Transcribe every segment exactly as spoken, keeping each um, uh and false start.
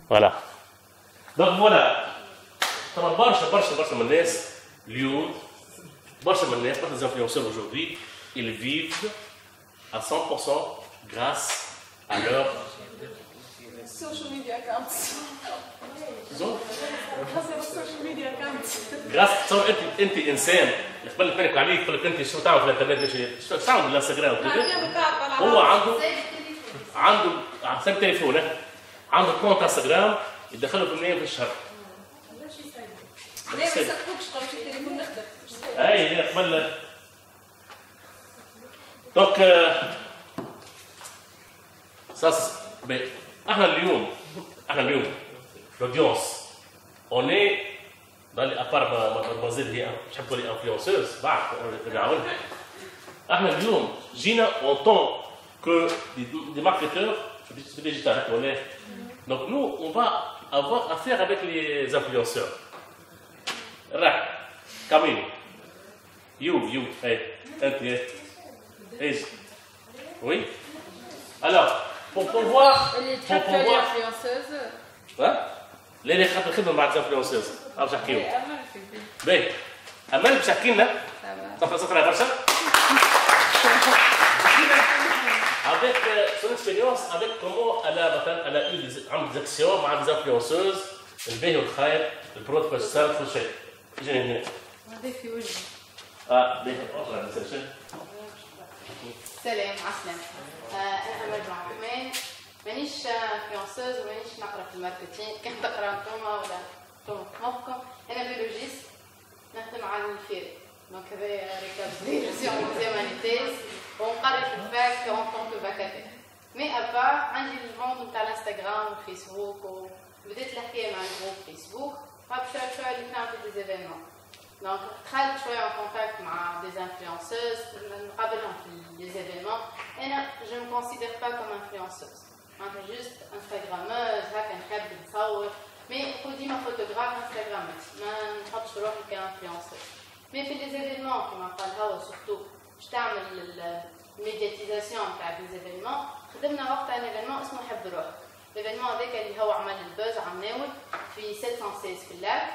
فوالا دونك فوالا ترى برشا برشا برشا من الناس اليوم برشا من الناس برشا زانفلونسور aujourd'hui ils vivent à cent pour cent grâce à leur social media accounts. شنو؟ grâce à leur social media accounts. grâce تصور انت انت انسان قبل ما نحكي عليك يقول لك انت شو تعمل في الانترنت شو تعمل بالانستغرام هو عنده عنده حساب تليفونه عنده كونت انستغرام يدخله في مية في الشهر. ليه ما يصدقوكش قبل التليفون نخدم. اي هي قبل دونك ساس احنا اليوم احنا اليوم لودونس اون اي dans à part mademoiselle هي مش حنقول لي انفلونسوز بعد نعاونها احنا اليوم جينا en tant que des marketeurs digital ولا donc nous on va avoir affaire avec les influenceurs راح كاميني يو يو اي انت ايش oui alors pour pouvoir pour pouvoir ها ليه ليه خاطر الخدمه مع الانفلونسرز باش نحكيو باهي امل باش تحكي لنا صفر صفر برشا avec son expérience avec comment elle a مثلا elle a eu des عملت des actions مع des influenceuses الباهي والخايب البرود باش صار كل شيء اجينا هنا هذا في وجهي اه باهي سلام سلام عسلامة انا امل معكمان مانيش انفلونسوز ومانيش نقرا في الماركتينغ كان تقرا انتوما ولا انتوما في مخكم انا بيولوجيست نخدم على الفير دونك هذايا ريكابيتيلاسيون زيمانيتيز ونقرا في الفاك اون طونك فاكاتير مي ابار عندي الموند نتاع الانستغرام والفيسبوك وبديت الحكايه مع الجروب فيسبوك بعد شويه شويه اللي كان في دي زيفينمون دونك دخلت شويه ان كونتاكت مع دي انفلونسوز نقابلهم في دي زيفينمون انا جو مو كونسيدير با كوم انفلونسوز معناتها جوست انستغراموز هكا نحب نصور مي نقول ديما فوتوغراف انستغرامات ما نحطش روحي كانفلونسور مي في لي زيفينمون كيما قال هو سورتو باش تعمل الميدياتيزاسيون تاع دي زيفينمون خدمنا وقتها ان ايفينمون اسمه حب روحك الايفينمون هذاك اللي هو عمل البوز عم ناول في سبعمية وستة في اللاك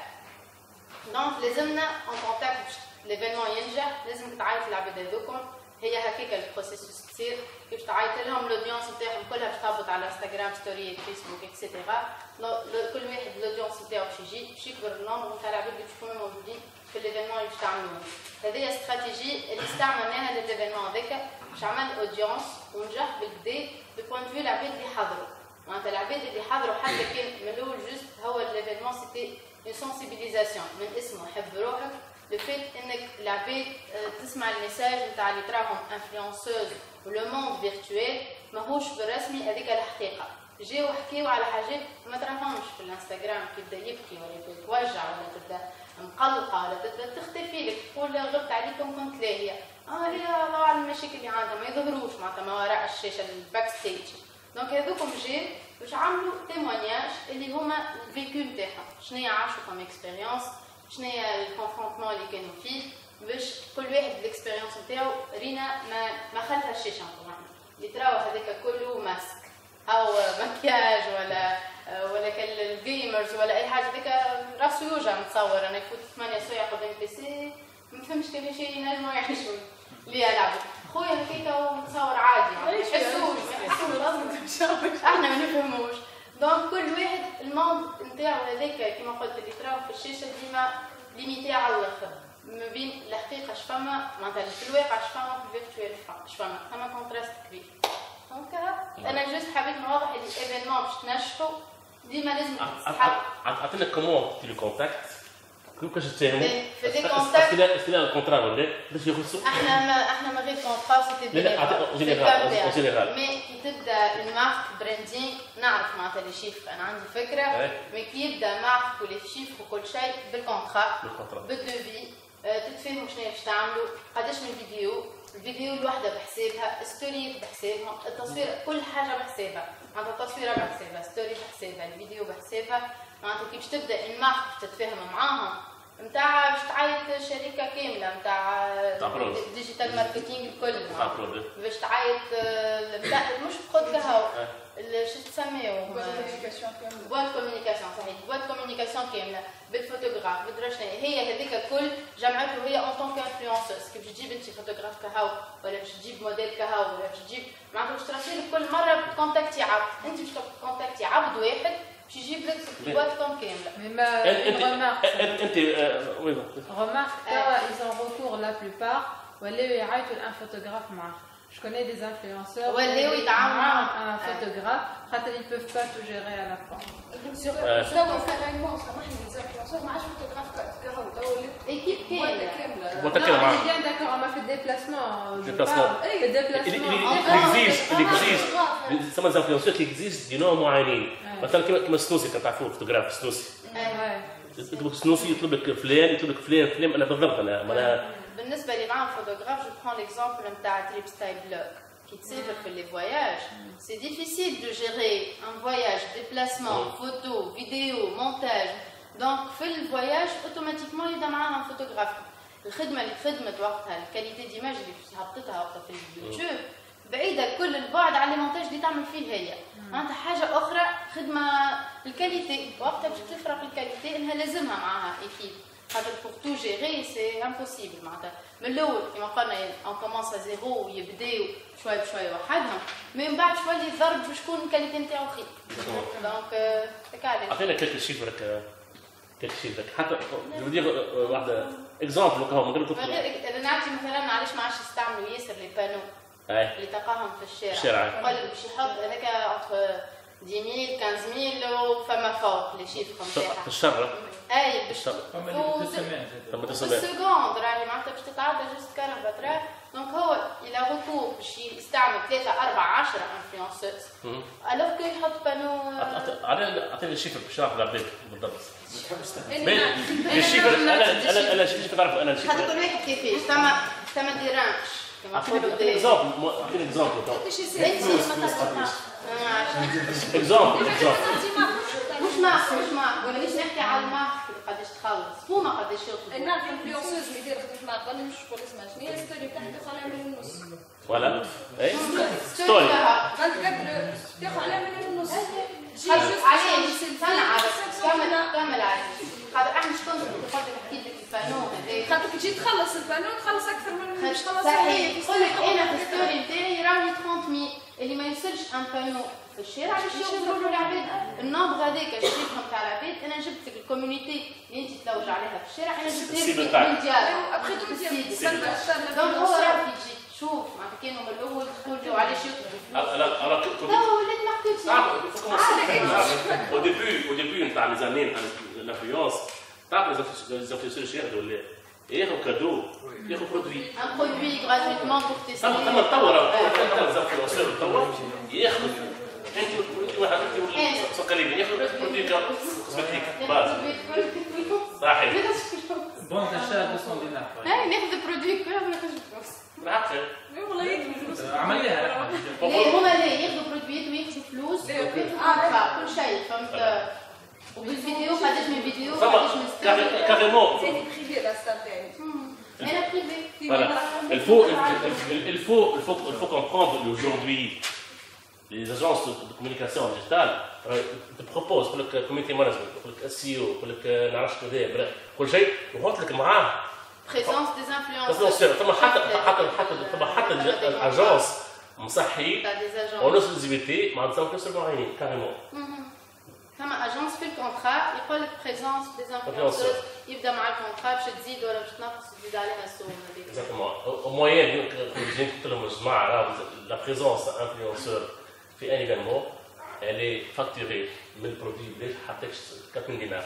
دونك لازمنا اون كونتاكت باش الايفينمون ينجح لازم تعيط العباد هذوكم هي هكاك البروسيسوس تصير كيفاش تعيط لهم الاودينس نتاعهم كلها باش تهبط على انستغرام ستوري فيسبوك اكسيتيرا كل واحد الاودينس نتاعو باش يجي باش يكبر النومبر نتاع العباد اللي باش يكونوا موجودين في الايفينمون اللي باش تعملوه هذه استراتيجي اللي استعملناها للايفينمون هذاك باش عمل اودينس ونجح بالكدا ببوان فيو العباد اللي حضروا معناتها العباد اللي حضروا حتى كان من الاول جوست هو الايفينمون سيتي اون سونسيبيليزاسيون من اسمه حب روحك لو فيت انك العباد تسمع الميساج نتاع اللي تراهم انفلونسوز ولو موند فيرتويل ماهوش بالرسمي هذيك الحقيقه جاو حكيو على حاجات ما تراهمش في الانستغرام كي يبدا يبكي ولا يبدا يتوجع ولا تبدا مقلقه ولا تبدا تختفي لك تقول غبت عليكم كنت لاهيه اه هي الله اعلم المشاكل اللي عندها ما يظهروش معناتها ما وراء الشاشه الباك ستيج دونك هذوكم جاو باش عملوا تيمونياج اللي هما الفيكو نتاعهم شنو عاشوا كم اكسبيريونس شنو هي الكونفرونتمون اللي كانوا فيه باش كل واحد الاكسبيريونس نتاعو رينا ما ما خلفها الشاشه نتاعنا اللي تراو هذاك كله ماسك او مكياج ولا ولا كالجيمرز ولا اي حاجه هذيك راسو يوجع نتصور انا يفوت ثمانية سوايع قدام البيسي ما فهمش كيفاش ينجموا يعيشوا اللي يلعبوا خويا هكاك متصور عادي ما يحسوش احنا ما نفهموش دونك كل واحد الموند نتاعو هذاك كيما قلت اللي تراو في الشاشه ديما ليميتي على الاخر ما بين الحقيقه شفما معناتها في الواقع شفما في الفيرتوال شفما ثما كونتراست كبير دونك انا جوست حبيت نوضح اللي ايفينمون باش تنجحوا ديما لازم تتحرك عطينا كومون تي لو كونتاكت كيفاش تتفاهموا في دي كونتاكت استلام الكونترا ولا باش يخلصوا احنا ما احنا ما غير كونترا سيتي جينيرال جينيرال مي كي تبدا المارك براندينغ نعرف معناتها لي شيفر انا عندي فكره مي كي يبدا مارك ولي شيفر وكل شيء بالكونترا بالدوفي تتفاهموا شنو باش تعملوا قداش من فيديو الفيديو الواحده بحسابها ستوري بحسابها التصوير كل حاجه بحسابها معناتها التصويره بحسابها ستوري بحسابها الفيديو بحسابها معناتها كي باش تبدا المارك باش تتفاهم معاهم نتاع باش تعيط شركه كامله نتاع برود. ديجيتال ماركتينغ الكل تاع برود. باش تعيط نتاع مش خد قهوه شو تسميه بواد كوميونيكاسيون كامله بواد كوميونيكاسيون صحيح بواد كوميونيكاسيون كامله بالفوتوغراف بالدرا شنو هي هذيك الكل جمعته هي اون طون كانفلونسوس كيف باش تجيب انت فوتوغراف كهو ولا باش تجيب موديل كهو ولا باش تجيب معناتها باش تراسلك كل مره بتكونتاكتي عبد انت باش تكونتاكتي عبد واحد باش يجيب لك بوادكم كامله. Mais une remarque. انت وي Remarque, euh, ils ont recours la plupart ولاو يعيطوا لان فوتوغراف معاه. Je connais des influenceurs ولاو يتعاملوا مع un photographe خاطر ils peuvent pas tout gérer à la fois. توا كاريمون سامحني ليزانفلونسور ما عادش فوتوغراف كهو توا ولات ايكيب كامله كامله متكلم Non, معاه. on est bien d'accord, on a fait des déplacements. je Déplacement. parle. Les déplacements. اللي exige اللي exige سما زانفلونسور كي exige دي نوع معينين مثلا كيما كيما السنوسي كان تعرفوه فوتوغراف السنوسي Ouais. يطلبك السنوسي يطلب لك فلان يطلب لك فلان فلان انا بالضبط انا انا بالنسبه لي معاهم فوتوغراف جو برون ليكزومبل نتاع تريب ستايل بلوك كي تسافر في لي فواياج سي ديفيسيل دو جيري ان فواياج ديبلاسمون فوتو فيديو مونتاج دونك في الفواياج اوتوماتيكمون يبدا معاهم فوتوغراف الخدمه اللي خدمت وقتها الكاليتي ديماج اللي هبطتها وقتها في اليوتيوب بعيده كل البعد على المونتاج اللي تعمل فيه هي معناتها حاجه اخرى خدمه الكاليتي وقتها باش تفرق الكاليتي انها لازمها معاها اكيد خاطر بور تو جيري سي امبوسيبل معناتها من الاول كيما قلنا اون كومونس زيرو ويبداو شوي بشوي وحدهم من بعد شوي الضرب باش تكون الكاليتي نتاعو خير دونك تكالي اعطينا كلك شيفر هكا كلك شيفر حتى بدي واحده اكزامبل هكا من غير غير نعطي مثلا معليش ما عادش يستعملوا ياسر لي بانو اللي تلقاهم في الشارع الشارع يقول لك باش يحط هذاك انتر عشرة آلاف خمسة آلاف وفما فوق لي شيفر نتاعها في الشر اي باش طب بالسكوند راهي معناتها باش تتعدى جوست كهرباء تراه دونك هو الى ركوب باش يستعمل ثلاثة أربعة عشرة انفلونسوس الوغ كو يحط بانو اعطيني اعطيني الشيفر باش نعرف العباد بالضبط انا الشيفر انا انا انا شفت تعرف انا هذا كل واحد كيفاش ثما ثما دي رانش كما نقولوا دي اكزامبل اعطيني اكزامبل كيفاش يصير اكزامبل مش مارك مش مارك مانيش نحكي على المارك قداش تخلص هما قداش يطلبوا نعرف انفلونسوز اللي يدير خدمه معاه قال لي مش شغل اسمها شنو هي الستوري تاعها تاخذ عليها مليون ونص ولا اي ستوري قال لك تاخذ عليها مليون ونص عليه سنة عرض كامل كامل عرض خاطر احنا شكون نقدر نحكي لك البانو هذاك خاطر كي تجي تخلص البانو تخلص اكثر من باش تخلص صحيح يقول لك انا في الستوري نتاعي راهي ثلاثمية ألف اللي ما يوصلش ان بانو في الشارع باش يوصلوا العباد النومبر هذاك الشيفهم تاع العباد انا جبت لك الكوميونيتي اللي انت تلوج عليها في الشارع انا جبت لك من ديالها ابخي دونك هو راه كي تجي تشوف معناتها كانوا من الاول تقولوا علاش يطلبوا لا انا كنت توا ولات ماركتينغ au début au début نتاع لي زانين الانفلونس تعرف لي زانفلونسور شنو ياخذوا ولا ياخذوا كادو ياخذوا برودوي ان برودوي غراتويتمون بور تيستي ثم ثم تطور لي زانفلونسور تطور ياخذوا انت واحد سكري ياخذوا برودوي كوزمتيك باز صحيح بون تاع مئتين دينار اي ناخذ برودوي كله ولا ناخذ فلوس بالعكس والله يكفي فلوس عمليها ليه هما ليه ياخذوا برودويات وياخذوا فلوس وياخذوا كل شيء فهمت وبالفيديو قداش من فيديو قداش من ستوري كاريمون سيدي بريفي لا ستار تاعي انا بريفي Voilà. Il faut, il faut, il faut, il faut comprendre qu'aujourd'hui, les agences de communication digitale te proposent pour le community management, pour le S E O, pour le نعرفش كذا برا كل شيء وحط لك معاه بريزونس دي انفلونسور ثم حتى حتى حتى ثم حتى الاجانس مصحي تاع دي اجونس ونص اكزيبيتي مع انفلونسور معينين كاريمون ثم اجونس في الكونترا يقول لك بريزونس دي انفلونسور يبدا مع الكونترا باش تزيد ولا باش تنقص تزيد عليها السوم هذيك اكزاكتومون او موين كل قلت لهم الجماعه راه لا بريزونس انفلونسور في ان ايفينمون اللي فاكتوري من البرودوي بلاش حطيتش أربعة دينار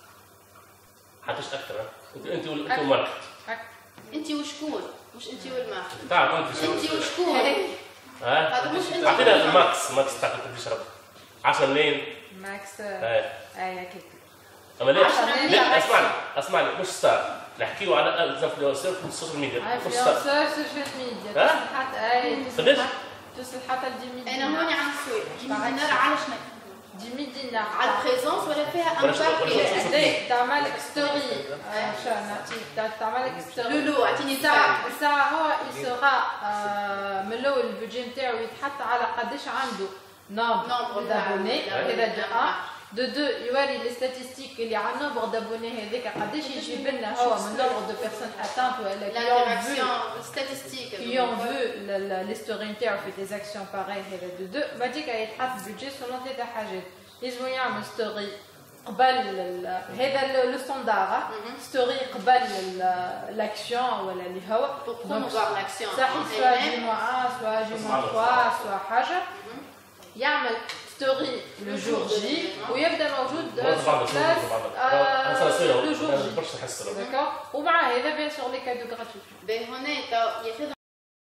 حطيتش اكثر انت انت انت ماركت انت وشكون مش انت والماركت تعرف انت انت وشكون ها هذا مش انت اعطينا الماكس ماكس تاعك اللي تشرب عشرة ملايين ماكس اي اي كيف اما لا لا اسمعني اسمعني مش ستار نحكيو على الانفلونسور في السوشيال ميديا مش ستار انفلونسور سوشيال ميديا توصل حتى اي قداش؟ توصل حتى ل عشرة مليون انا هوني عم نسوي دينار علاش نكتب dix mille دينار على البريزونس ولا فيها ولا شو- ولا شو- امباكت؟ دي تعمل لك ستوري شو نعطيك تعمل لك ستوري لولو اعطيني ساعة مثال. ساعة هو يسوغا من الأول البودجي نتاعو يتحط على قداش عنده نومبر نومبر دابوني تاع- هذا دو ان دو دو يوري لي ستاتيستيك اللي على النومبر دابوني هذاك قداش يجيب لنا هو من نومبر دو بيرسون اتانت ولا كي اون فو L'interaction statistique. qui ont vu l'histoire نتاعو في des actions pareilles هذا دو دو بعديك يتحط بودجي سولون ثلاثة حاجات لازم يعمل ستوري قبل ال- هذا لو ستاندار ستوري قبل لاكسيون ولا اللي هو Pour promouvoir l'action. صح Et سوا même- جي موا واحد سوا جي موا ثلاثة سوا حاجه يعمل ستوري لو جور جي ويبدا موجود بعض بلاس لو جور جي برشا نحس داكور ومع هذا بيان سور لي كادو غراتوي Ben, هنا ياخذ